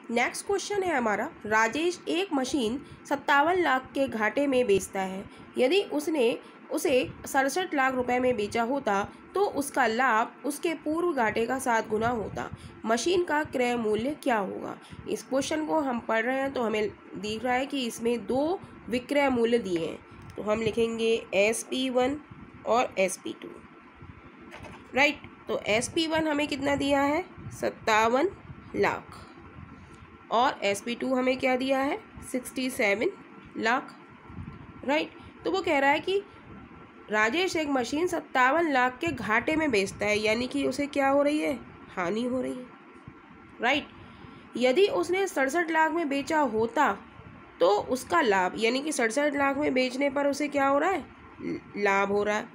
Next question है हमारा, राजेश एक मशीन 57 लाख के घाटे में बेचता है। यदि उसने उसे 67 लाख रुपए में बेचा होता तो उसका लाभ उसके पूर्व घाटे का 7 गुना होता। मशीन का क्रय मूल्य क्या होगा। इस क्वेश्चन को हम पढ़ रहे हैं तो हमें दिख रहा है कि इसमें 2 विक्रय मूल्य दिए हैं, तो हम लिखेंगे SP1 और SP2। राइट, तो SP1 हमें कितना दिया है 57 लाख और SP2 हमें क्या दिया है 67 लाख। राइट, तो वो कह रहा है कि राजेश एक मशीन 57 लाख के घाटे में बेचता है, यानी कि उसे क्या हो रही है, हानि हो रही है। राइट, यदि उसने 67 लाख में बेचा होता तो उसका लाभ, यानी कि 67 लाख में बेचने पर उसे क्या हो रहा है, लाभ हो रहा है।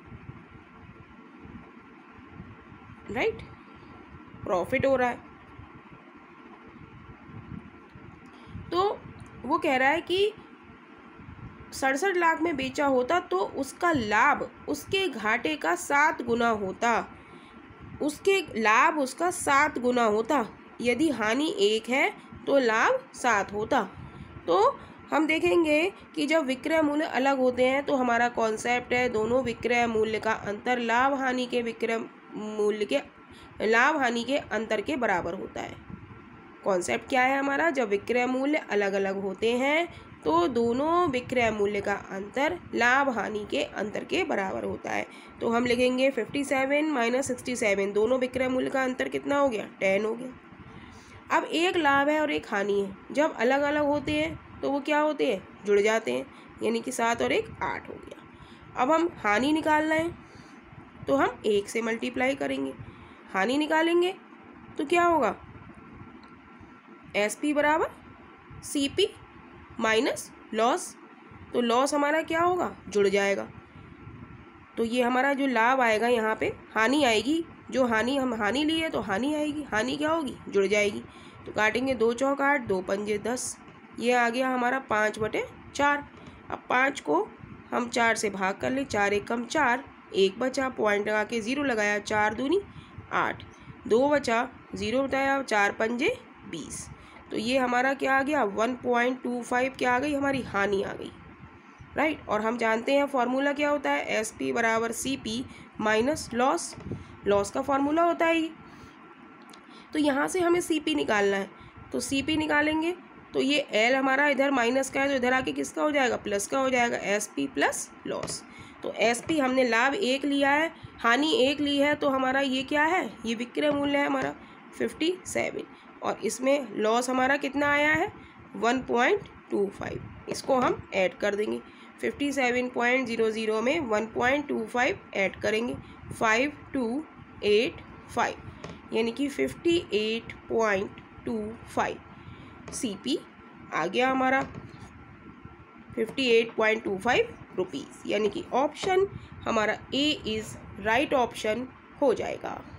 राइट, प्रॉफिट हो रहा है। तो वो कह रहा है कि 67 लाख में बेचा होता तो उसका लाभ उसके घाटे का 7 गुना होता, उसके लाभ उसका 7 गुना होता। यदि हानि 1 है तो लाभ 7 होता। तो हम देखेंगे कि जब विक्रय मूल्य अलग होते हैं तो हमारा कॉन्सेप्ट है दोनों विक्रय मूल्य का अंतर लाभ हानि के विक्रय मूल्य के लाभ हानि के अंतर के बराबर होता है। कॉन्सेप्ट क्या है हमारा, जब विक्रय मूल्य अलग अलग होते हैं तो दोनों विक्रय मूल्य का अंतर लाभ हानि के अंतर के बराबर होता है। तो हम लिखेंगे 57 माइनस 67, दोनों विक्रय मूल्य का अंतर कितना हो गया, 10 हो गया। अब एक लाभ है और एक हानि है, जब अलग अलग होते हैं तो वो क्या होते हैं, जुड़ जाते हैं, यानी कि 7 और 1 8 हो गया। अब हम हानि निकालना है तो हम 1 से मल्टीप्लाई करेंगे। हानि निकालेंगे तो क्या होगा, SP बराबर CP माइनस लॉस, तो लॉस हमारा क्या होगा, जुड़ जाएगा। तो ये हमारा जो लाभ आएगा यहाँ पे हानि आएगी, जो हानि हम हानि ली है तो हानि आएगी, हानि क्या होगी, जुड़ जाएगी। तो काटेंगे 2 चौक 8, 2 पंजे 10, ये आ गया हमारा 5/4। अब 5 को हम 4 से भाग कर ले, 4 1 कम 4, 1 बचा, पॉइंट लगा के 0 लगाया, 4 दूनी 8, 2 बचा, 0 बताया, 4 पंजे 20। तो ये हमारा क्या आ गया 1.25 क्या आ गई, हमारी हानि आ गई। राइट, और हम जानते हैं फॉर्मूला क्या होता है, SP बराबर CP माइनस लॉस, लॉस का फॉर्मूला होता है ये। तो यहाँ से हमें CP निकालना है, तो CP निकालेंगे तो ये L हमारा इधर माइनस का है तो इधर आके किसका हो जाएगा, प्लस का हो जाएगा, SP प्लस लॉस। तो SP हमने लाभ 1 लिया है, हानि 1 ली है, तो हमारा ये क्या है, ये विक्रय मूल्य है हमारा 57, और इसमें लॉस हमारा कितना आया है 1.25। इसको हम ऐड कर देंगे, 57.00 में 1.25 ऐड करेंगे, 5285, यानी कि 58.25 CP आ गया हमारा 58.25 रुपीज़, यानी कि ऑप्शन हमारा A इज़ राइट ऑप्शन हो जाएगा।